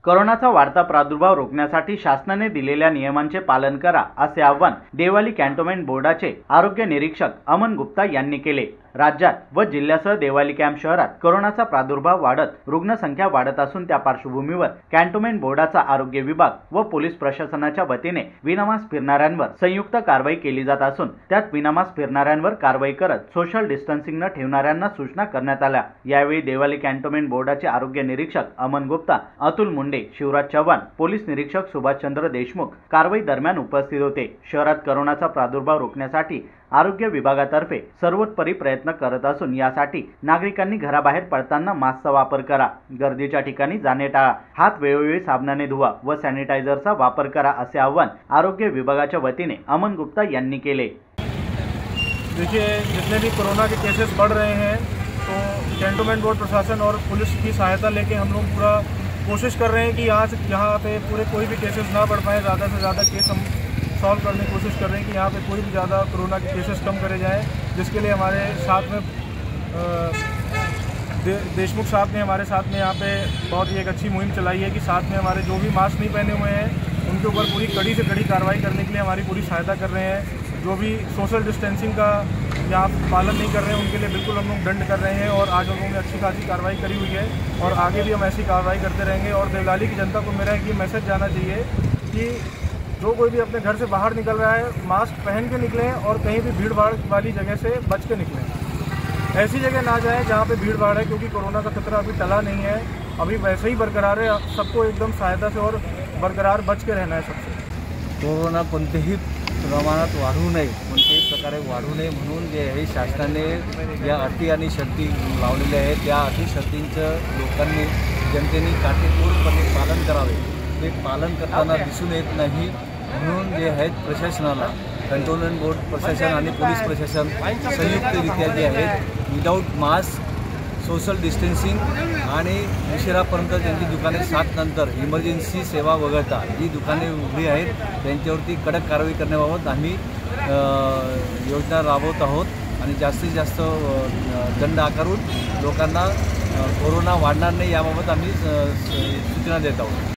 कोरोनाचा वाढता प्रादुर्भाव रोखण्यासाठी शासनाने दिलेल्या नियमांचे पालन करा असे आवाहन देवाली कॅन्टोन्मेंट बोर्डाचे आरोग्य निरीक्षक अमन गुप्ता यांनी केले। राज्यात व जिल्ह्यासह देवाली कॅम्प शहरात कोरोनाचा प्रादुर्भाव वाढत रुग्णसंख्या वाढत असून त्या पार्श्वभूमीवर कॅन्टोन्मेंट बोर्डाचा आरोग्य विभाग व पोलीस प्रशासनाच्या वतीने विनामास्क फिरणाऱ्यांवर संयुक्त कारवाई केली जात असून त्यात विनामास्क फिरणाऱ्यांवर कारवाई करत सोशल डिस्टन्सिंग न ठेवणाऱ्यांना सूचना करण्यात आल्या। यावेळी देवाली कॅन्टोन्मेंट बोर्डाचे आरोग्य निरीक्षक अमन गुप्ता, अतुल मुंडे, शिवराज चव्हाण, पोलीस निरीक्षक सुभाषचंद्र देशमुख कारवाई दरम्यान उपस्थित होते। शहरात कोरोनाचा प्रादुर्भाव रोखण्यासाठी आरोग्य विभागातर्फे सर्वोत्तरी प्रयत्न करत असून यासाठी नागरिकांनी घराबाहेर पडताना मास्कचा वापर करा, गर्दीच्या ठिकाणी जाणे टाळा, हात वेळोवेळी साबणाने धुवा व सॅनिटायझरचा वापर करा असे आवाहन आरोग्य विभागाच्या वतीने अमन गुप्ता यांनी केले। देखिए, जितने भी कोरोना के केसेस बढ़ रहे हैं तो कैंटोनमेंट बोर्ड प्रशासन और पुलिस की सहायता लेके हम लोग पूरा कोशिश कर रहे हैं कि आज यहाँ पे पूरे कोई भी केसेस ना बढ़ पाए। ज़्यादा से ज़्यादा केस हम सॉल्व करने की कोशिश कर रहे हैं कि यहाँ पे कोई भी ज़्यादा कोरोना के केसेस कम करे जाएँ, जिसके लिए हमारे साथ में देशमुख साहब ने हमारे साथ में यहाँ पे बहुत ही एक अच्छी मुहिम चलाई है कि साथ में हमारे जो भी मास्क नहीं पहने हुए हैं उनके ऊपर पूरी कड़ी से कड़ी कार्रवाई करने के लिए हमारी पूरी सहायता कर रहे हैं। जो भी सोशल डिस्टेंसिंग का यहाँ पालन नहीं कर रहे हैं उनके लिए बिल्कुल हम लोग दंड कर रहे हैं और आज हम लोगों ने अच्छी खासी कार्रवाई करी हुई है और आगे भी हम ऐसी कार्रवाई करते रहेंगे। और देवलाली की जनता को मेरा एक ये मैसेज जाना चाहिए कि जो कोई भी अपने घर से बाहर निकल रहा है मास्क पहन के निकलें और कहीं भी भीड़ भाड़ वाली जगह से बच के निकलें। ऐसी जगह ना जाएं जहाँ पे भीड़ भाड़ है, क्योंकि कोरोना का खतरा अभी टला नहीं है, अभी वैसे ही बरकरार है। सबको एकदम सहायता से और बरकरार बच के रहना है सबसे। कोरोना कोणत्याही प्रमाणात वाढू नये, कोणत्याही प्रकारे वाढू नये म्हणून जे आहे शासनाने ज्या अटी आणि शर्ती लावलेल्या आहेत त्या अटी शर्तींचं लोकांनी जनतेने काटेकोरपणे पालन करावे। ते पालन करताना दिसून येत नाही म्हणून जे आहेत प्रशासनाला कॅन्टोन्मेंट बोर्ड प्रशासन आणि पोलीस प्रशासन संयुक्तरित्या जे आहेत विदाऊट मास्क, सोशल डिस्टन्सिंग आणि उशिरापर्यंत त्यांची दुकाने 7 नंतर इमर्जन्सी सेवा वगळता जी दुकाने उघडी आहेत त्यांच्यावरती कडक कारवाई करण्याबाबत आम्ही योजना राबवत आहोत आणि जास्तीत जास्त दंड आकारून लोकांना कोरोना वाढणार नाही याबाबत आम्ही सूचना देत आहोत।